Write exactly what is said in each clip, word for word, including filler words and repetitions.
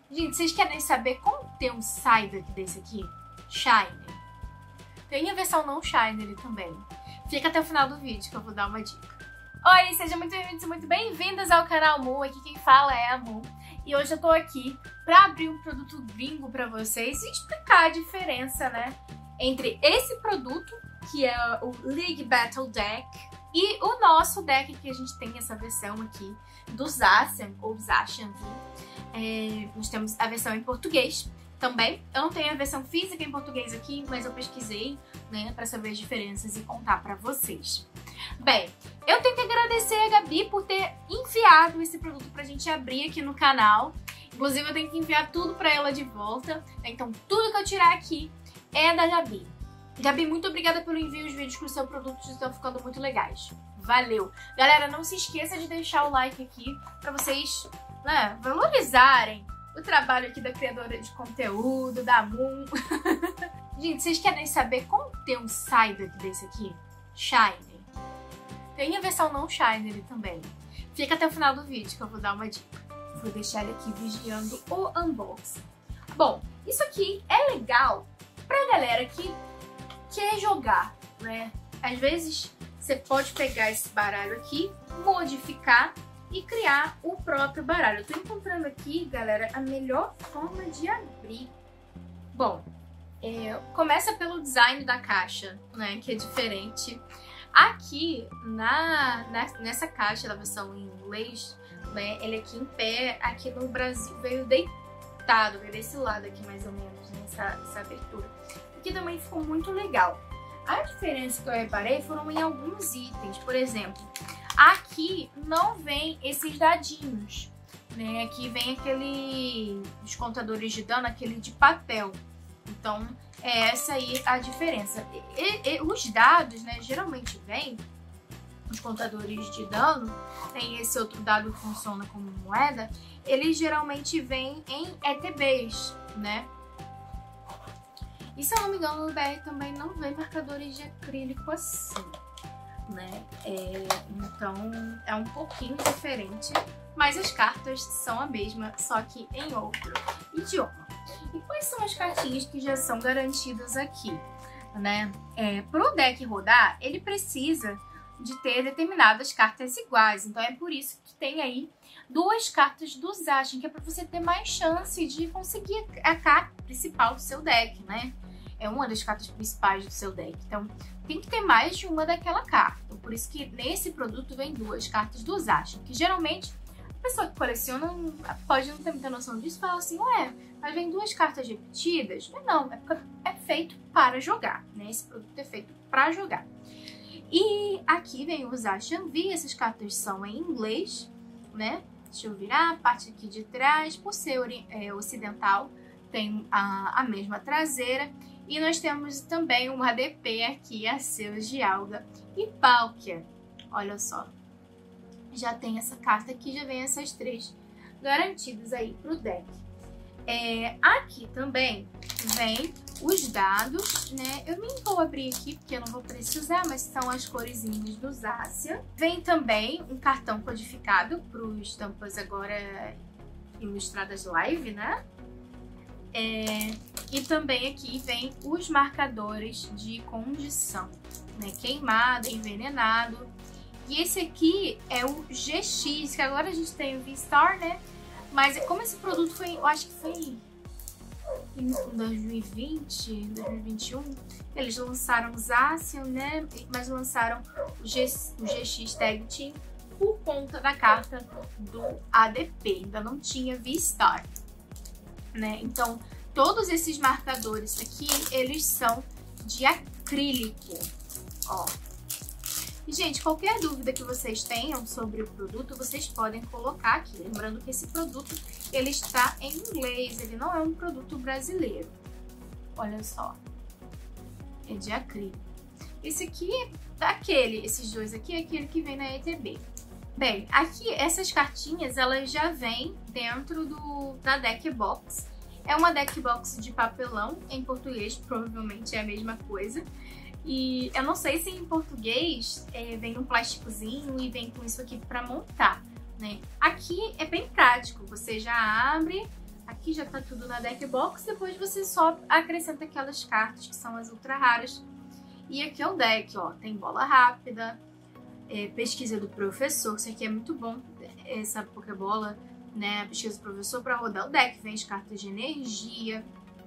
Gente, vocês querem saber como ter um Psyduck desse aqui? Shiner. Tem a versão não Shiner também. Fica até o final do vídeo que eu vou dar uma dica. Oi, sejam muito bem-vindos e muito bem-vindas ao canal Mu. Aqui quem fala é a Mu. E hoje eu tô aqui pra abrir um produto gringo pra vocês e explicar a diferença, né, entre esse produto, que é o League Battle Deck, e o nosso deck, que a gente tem essa versão aqui do Zacian, ou Zacian V. É, nós temos a versão em português também. Eu não tenho a versão física em português aqui, mas eu pesquisei, né, pra saber as diferenças e contar pra vocês. Bem, eu tenho que agradecer a Gabi por ter enviado esse produto pra gente abrir aqui no canal. Inclusive, eu tenho que enviar tudo pra ela de volta. Então, tudo que eu tirar aqui é da Gabi. Gabi, muito obrigada pelo envio. Os vídeos com o seu produto estão ficando muito legais. Valeu! Galera, não se esqueça de deixar o like aqui pra vocês, né, valorizarem o trabalho aqui da criadora de conteúdo, da Moon. Gente, vocês querem saber como ter um Psyduck desse aqui? Shiner. Tem a versão não Shiner também. Fica até o final do vídeo que eu vou dar uma dica. Vou deixar ele aqui vigiando o unboxing. Bom, isso aqui é legal pra galera que quer jogar, né? Às vezes você pode pegar esse baralho aqui, modificar e criar o próprio baralho. Eu tô encontrando aqui, galera, a melhor forma de abrir. Bom, é, começa pelo design da caixa, né, que é diferente. Aqui, na, na, nessa caixa da versão em inglês, né, ele aqui em pé, aqui no Brasil veio deitado, veio desse lado aqui mais ou menos, nessa essa abertura. Aqui também ficou muito legal. A diferença que eu reparei foram em alguns itens. Por exemplo, aqui não vem esses dadinhos, né? Aqui vem aquele, os contadores de dano, aquele de papel. Então, é essa aí a diferença. E, e, os dados, né, geralmente vem, os contadores de dano, tem esse outro dado que funciona como moeda, eles geralmente vêm em E T Bs, né? E se eu não me engano, no B R também não vem marcadores de acrílico assim, né? É, então é um pouquinho diferente, mas as cartas são a mesma, só que em outro idioma. E quais são as cartinhas que já são garantidas aqui, né? É, para o deck rodar, ele precisa de ter determinadas cartas iguais, então é por isso que tem aí duas cartas do Zacian, que é para você ter mais chance de conseguir a carta principal do seu deck, né? É uma das cartas principais do seu deck. Então, tem que ter mais de uma daquela carta. Por isso que nesse produto vem duas cartas do Zacian, que geralmente a pessoa que coleciona pode não ter muita noção disso e fala assim, ué, mas vem duas cartas repetidas? Mas não, é porque é feito para jogar, né? Esse produto é feito para jogar. E aqui vem o Zacian V, essas cartas são em inglês, né? Deixa eu virar a parte aqui de trás, por ser é, ocidental, tem a, a mesma traseira. E nós temos também um A D P aqui, Arceus de Alga e Palkia. Olha só, já tem essa carta aqui, já vem essas três garantidas aí pro deck. É, aqui também vem os dados, né? Eu nem vou abrir aqui porque eu não vou precisar, mas são as coresinhas do Zacian. Vem também um cartão codificado para os tampas agora ilustradas live, né? É, e também aqui vem os marcadores de condição, né? Queimado, envenenado. E esse aqui é o G X, que agora a gente tem o V-Star, né? Mas como esse produto foi, eu acho que foi em dois mil e vinte, dois mil e vinte e um, eles lançaram o Zacian, né? Mas lançaram o, G, o G X Tag Team por conta da carta do A D P. Ainda não tinha V-Star, né? Então, todos esses marcadores aqui, eles são de acrílico, ó. E, gente, qualquer dúvida que vocês tenham sobre o produto, vocês podem colocar aqui. Lembrando que esse produto, ele está em inglês, ele não é um produto brasileiro. Olha só, é de acrílico. Esse aqui é daquele, esses dois aqui é aquele que vem na E T B. Bem, aqui essas cartinhas, elas já vêm dentro do, da deck box. É uma deck box de papelão, em português provavelmente é a mesma coisa. E eu não sei se em português é, vem um plásticozinho e vem com isso aqui para montar, né? Aqui é bem prático, você já abre, Aqui já tá tudo na deck box, depois você só acrescenta aquelas cartas que são as ultra raras. E aqui é o deck, ó, tem bola rápida, é, pesquisa do professor, isso aqui é muito bom, essa Pokébola, né, pesquisa do professor para rodar o deck, vem as cartas de energia.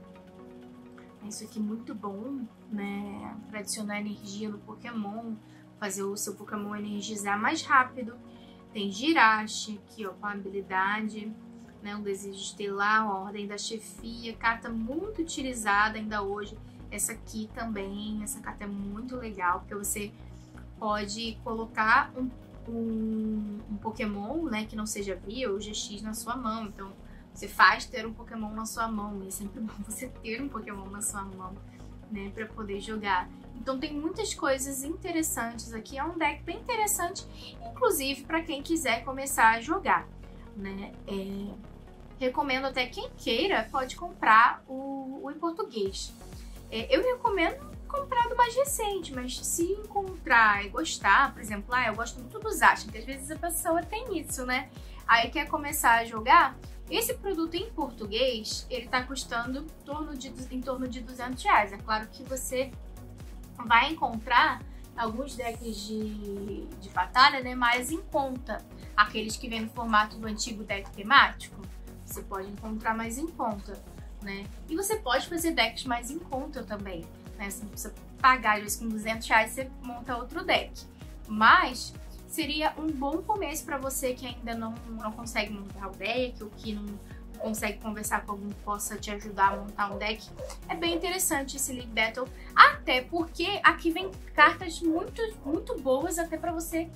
Isso aqui é muito bom, né, para adicionar energia no Pokémon, fazer o seu Pokémon energizar mais rápido. Tem Jirachi aqui, ó, com a habilidade, né, o desejo estelar, a ordem da chefia, carta muito utilizada ainda hoje. Essa aqui também, essa carta é muito legal, porque você pode colocar um, um, um Pokémon, né, que não seja via ou G X na sua mão. Então, você faz ter um Pokémon na sua mão, e é sempre bom você ter um Pokémon na sua mão, né, para poder jogar. Então, tem muitas coisas interessantes aqui. É um deck bem interessante, inclusive para quem quiser começar a jogar, né. É, recomendo até quem queira, pode comprar o, o em português. Eu recomendo comprar do mais recente, mas se encontrar e gostar, por exemplo, ah, eu gosto muito dos Zacian, porque às vezes a pessoa tem isso, né? Aí quer começar a jogar, esse produto em português, ele tá custando em torno de, em torno de duzentos reais. É claro que você vai encontrar alguns decks de, de batalha, né, mais em conta. Aqueles que vêm no formato do antigo deck temático, você pode encontrar mais em conta. Né? E você pode fazer decks mais em conta também, né? Você não precisa pagar, às vezes com duzentos reais você monta outro deck. Mas seria um bom começo para você que ainda não, não consegue montar o deck, ou que não consegue conversar com alguém que possa te ajudar a montar um deck. É bem interessante esse League Battle, até porque aqui vem cartas muito, muito boas até para você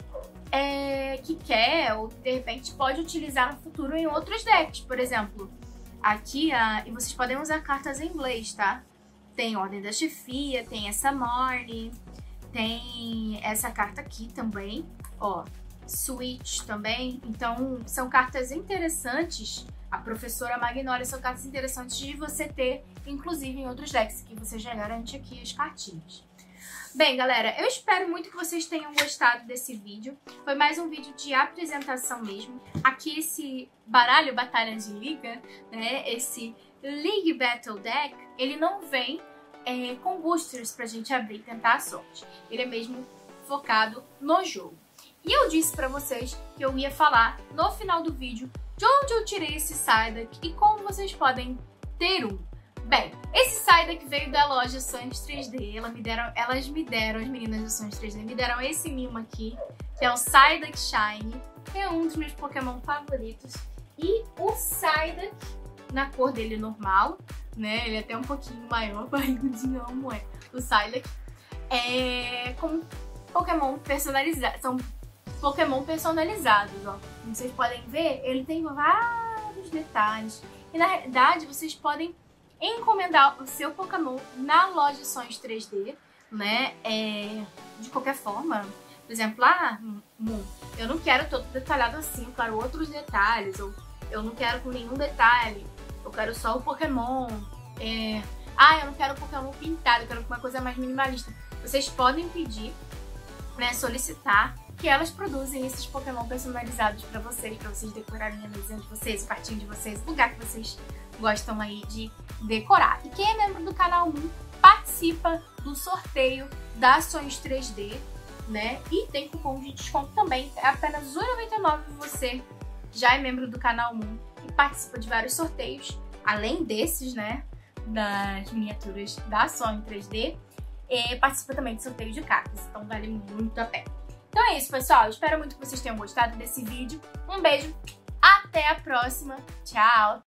é, que quer, ou de repente pode utilizar no futuro em outros decks, por exemplo. Aqui, ah, e vocês podem usar cartas em inglês, tá? Tem Ordem da Chefia, tem essa Marnie, tem essa carta aqui também, ó, Switch também. Então, são cartas interessantes. A Professora Magnolia são cartas interessantes de você ter, inclusive em outros decks, que você já garante aqui as cartinhas. Bem, galera, eu espero muito que vocês tenham gostado desse vídeo. Foi mais um vídeo de apresentação mesmo. Aqui esse baralho Batalha de Liga, né, esse League Battle Deck, ele não vem é, com boosters pra gente abrir e tentar a sorte. Ele é mesmo focado no jogo. E eu disse pra vocês que eu ia falar no final do vídeo de onde eu tirei esse Psyduck e como vocês podem ter um. Bem, esse Psyduck veio da loja Sonhos três D, elas me deram, elas me deram, as meninas do Sonhos três D, me deram esse mimo aqui, que é o Psyduck Shine, que é um dos meus Pokémon favoritos. E o Psyduck, na cor dele normal, né, ele é até um pouquinho maior, barrigudinho, como é, o Psyduck, é com Pokémon personalizados, são Pokémon personalizados, ó. Como vocês podem ver, ele tem vários detalhes, e na realidade vocês podem encomendar o seu Pokémon na loja Sonhos três D, né, é, de qualquer forma. Por exemplo, ah, eu não quero todo detalhado assim, eu quero outros detalhes, ou eu não quero com nenhum detalhe, eu quero só o Pokémon, é, ah, eu não quero o Pokémon pintado, eu quero uma coisa mais minimalista. Vocês podem pedir, né, solicitar que elas produzem esses Pokémon personalizados pra vocês, pra vocês decorarem a mesinha de vocês, o quartinho de vocês, o lugar que vocês gostam aí de decorar. E quem é membro do canal Moon participa do sorteio da Sonhos três D, né? E tem cupom de desconto também, é apenas um real e noventa e nove centavos. Você já é membro do canal Moon e participa de vários sorteios, além desses, né, das miniaturas da Sonhos três D, e participa também de sorteio de cartas, então vale muito a pena. Então é isso, pessoal, eu espero muito que vocês tenham gostado desse vídeo. Um beijo, até a próxima, tchau!